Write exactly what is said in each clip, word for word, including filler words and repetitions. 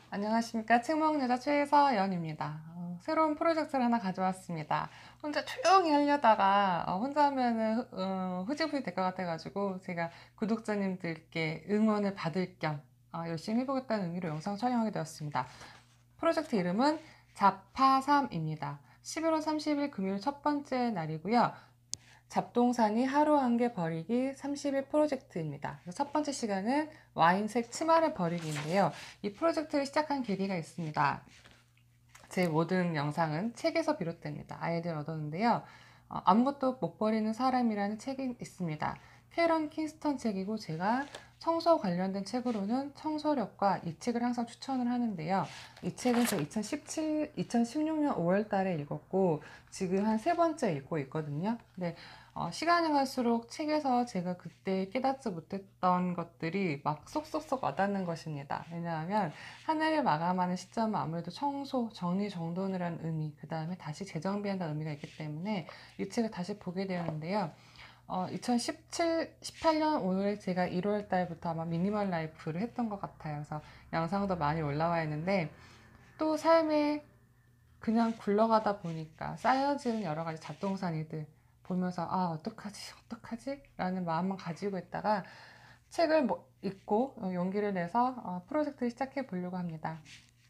안녕하십니까. 책먹여자 최서연입니다. 어, 새로운 프로젝트를 하나 가져왔습니다. 혼자 조용히 하려다가 어, 혼자 하면은 어, 흐지부지 될 것 같아가지고 제가 구독자님들께 응원을 받을 겸 어, 열심히 해보겠다는 의미로 영상 촬영하게 되었습니다. 프로젝트 이름은 자파삼입니다. 십일월 삼십일 금요일 첫 번째 날이고요. 잡동사니 하루 한 개 버리기 삼십 일 프로젝트입니다. 첫 번째 시간은 와인색 치마를 버리기인데요. 이 프로젝트를 시작한 계기가 있습니다. 제 모든 영상은 책에서 비롯됩니다. 아이디어를 얻었는데요. 어, 아무것도 못 버리는 사람이라는 책이 있습니다. 캐런 킨스턴 책이고, 제가 청소 관련된 책으로는 청소력과 이 책을 항상 추천을 하는데요. 이 책은 제가 이천십칠, 이천십육 년 오월 달에 읽었고 지금 한 세 번째 읽고 있거든요. 근데 어, 시간이 갈수록 책에서 제가 그때 깨닫지 못했던 것들이 막 쏙쏙쏙 와닿는 것입니다. 왜냐하면 한 해를 마감하는 시점은 아무래도 청소, 정리정돈이라는 의미, 그 다음에 다시 재정비한다는 의미가 있기 때문에 이 책을 다시 보게 되었는데요. 어, 이천십칠, 십팔 년 오늘 제가 일월 달부터 아마 미니멀 라이프를 했던 것 같아요. 그래서 영상도 많이 올라와 있는데, 또 삶에 그냥 굴러가다 보니까 쌓여지는 여러 가지 잡동사니들 보면서, 아, 어떡하지, 어떡하지? 라는 마음만 가지고 있다가 책을 뭐 읽고 용기를 내서 어, 프로젝트를 시작해 보려고 합니다.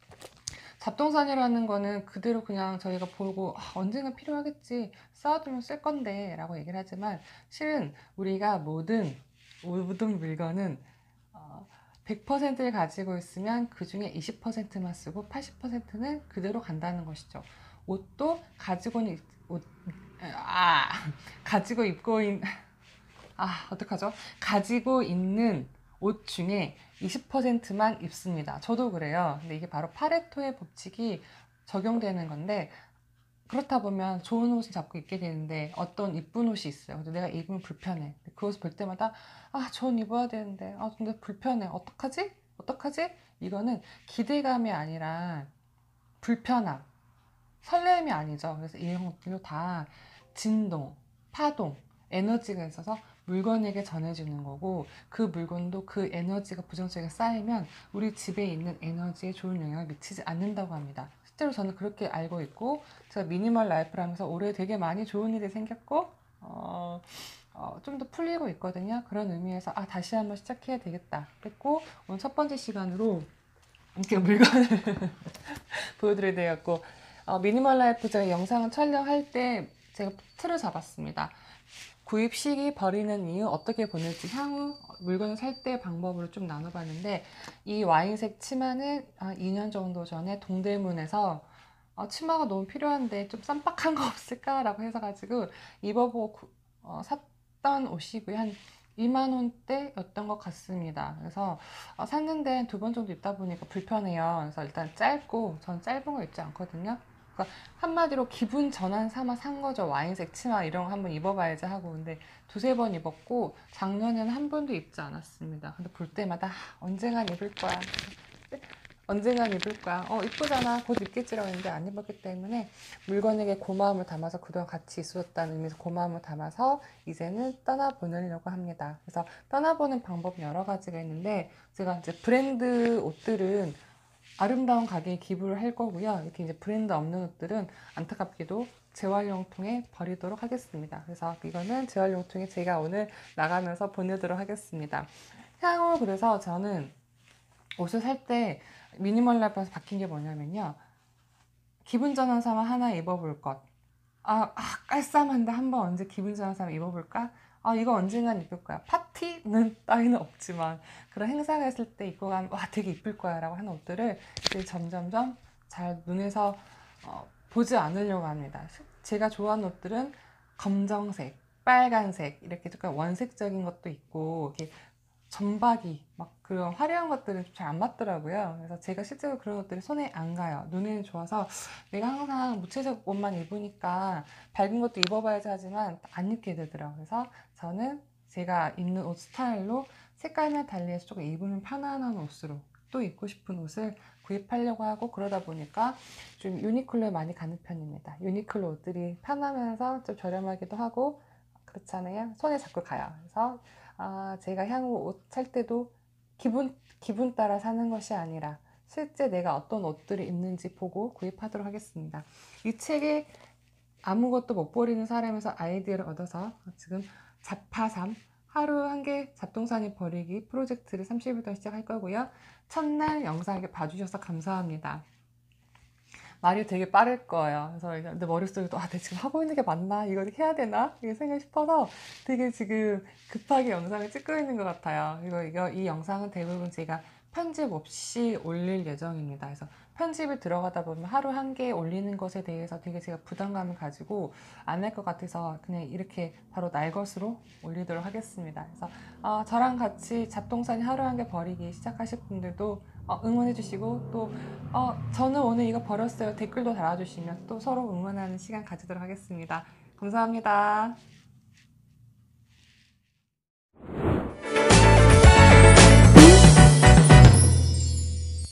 잡동사니라는 거는 그대로 그냥 저희가 보고 아, 언젠가 필요하겠지, 쌓아두면 쓸 건데 라고 얘기를 하지만, 실은 우리가 모든 모든 물건은 어, 백 퍼센트를 가지고 있으면 그 중에 이십 퍼센트만 쓰고 팔십 퍼센트는 그대로 간다는 것이죠. 옷도 가지고 있, 옷, 아, 가지고 입고 있, 아, 어떡하죠? 가지고 있는 옷 중에 이십 퍼센트만 입습니다. 저도 그래요. 근데 이게 바로 파레토의 법칙이 적용되는 건데, 그렇다 보면 좋은 옷을 자꾸 입게 되는데 어떤 이쁜 옷이 있어요. 근데 내가 입으면 불편해. 그 옷을 볼 때마다 아, 전 입어야 되는데 아, 근데 불편해. 어떡하지? 어떡하지? 이거는 기대감이 아니라 불편함, 설렘이 아니죠. 그래서 이런 것들도 다 진동, 파동, 에너지가 있어서 물건에게 전해주는 거고, 그 물건도 그 에너지가 부정적이게 쌓이면 우리 집에 있는 에너지에 좋은 영향을 미치지 않는다고 합니다. 실제로 저는 그렇게 알고 있고, 제가 미니멀 라이프를 하면서 올해 되게 많이 좋은 일이 생겼고 어, 어, 좀 더 풀리고 있거든요. 그런 의미에서 아, 다시 한번 시작해야 되겠다 했고, 오늘 첫 번째 시간으로 이렇게 물건을 보여드려야 되겠고, 어, 미니멀 라이프 제가 영상을 촬영할 때 제가 틀을 잡았습니다. 구입 시기, 버리는 이유, 어떻게 보낼지, 향후 물건을 살 때 방법으로 좀 나눠봤는데, 이 와인색 치마는 이 년 정도 전에 동대문에서 어, 치마가 너무 필요한데 좀 쌈박한 거 없을까라고 해서 가지고 입어보고 구- 어, 샀던 옷이고요. 한 이만 원대였던 것 같습니다. 그래서 어, 샀는데 두 번 정도 입다 보니까 불편해요. 그래서 일단 짧고, 전 짧은 거 입지 않거든요. 그러니까 한마디로 기분 전환 삼아 산 거죠. 와인색 치마 이런 거 한번 입어봐야지 하고. 근데 두세 번 입었고 작년에는 한 번도 입지 않았습니다. 근데 볼 때마다 아, 언젠간 입을 거야. 언젠간 입을 거야. 어, 이쁘잖아. 곧 입겠지라고 했는데 안 입었기 때문에 물건에게 고마움을 담아서, 그동안 같이 있었다는 의미에서 고마움을 담아서 이제는 떠나보내려고 합니다. 그래서 떠나보는 방법이 여러 가지가 있는데, 제가 이제 브랜드 옷들은 아름다운 가게에 기부를 할 거고요. 이렇게 이제 브랜드 없는 옷들은 안타깝게도 재활용통에 버리도록 하겠습니다. 그래서 이거는 재활용통에 제가 오늘 나가면서 보내도록 하겠습니다. 향후 그래서 저는 옷을 살 때 미니멀 라이프에서 바뀐 게 뭐냐면요. 기분 전환 삼아 하나 입어볼 것. 아, 아 깔쌈한데 한번 언제 기분 전환 삼아 입어볼까? 아, 이거 언젠간 입을 거야. 파티는 따위는 없지만 그런 행사가 있을 때 입고 가면 와, 되게 이쁠 거야 라고 하는 옷들을 이제 점점점 잘 눈에서 어, 보지 않으려고 합니다. 제가 좋아하는 옷들은 검정색, 빨간색, 이렇게 조금 원색적인 것도 있고, 이렇게 점박이 막 그런 화려한 것들은 잘 안 맞더라고요. 그래서 제가 실제로 그런 것들이 손에 안 가요. 눈에는 좋아서 내가 항상 무채색 옷만 입으니까 밝은 것도 입어봐야지 하지만 안 입게 되더라고요. 그래서 저는 제가 입는 옷 스타일로 색깔만 달리해서 조금 입으면 편안한 옷으로 또 입고 싶은 옷을 구입하려고 하고, 그러다 보니까 좀 유니클로에 많이 가는 편입니다. 유니클로 옷들이 편하면서 좀 저렴하기도 하고 그렇잖아요. 손에 자꾸 가요. 그래서 아, 제가 향후 옷 살 때도 기분, 기분 따라 사는 것이 아니라 실제 내가 어떤 옷들이 입는지 보고 구입하도록 하겠습니다. 이 책에 아무것도 못 버리는 사람에서 아이디어를 얻어서 지금 잡파삼 하루 한 개 잡동사니 버리기 프로젝트를 삼십 일부터 시작할 거고요. 첫날 영상 이렇게 봐주셔서 감사합니다. 말이 되게 빠를 거예요. 그래서 내 머릿속에도 아, 내가 지금 하고 있는 게 맞나? 이걸 해야 되나? 이게 생각 싶어서 되게 지금 급하게 영상을 찍고 있는 것 같아요. 이거, 이거, 이 영상은 대부분 제가 편집 없이 올릴 예정입니다. 그래서 편집을 들어가다 보면 하루 한 개 올리는 것에 대해서 되게 제가 부담감을 가지고 안 할 것 같아서 그냥 이렇게 바로 날 것으로 올리도록 하겠습니다. 그래서 어, 저랑 같이 잡동사니 하루 한 개 버리기 시작하실 분들도 어, 응원해 주시고 또 어, 저는 오늘 이거 버렸어요 댓글도 달아주시면 또 서로 응원하는 시간 가지도록 하겠습니다. 감사합니다.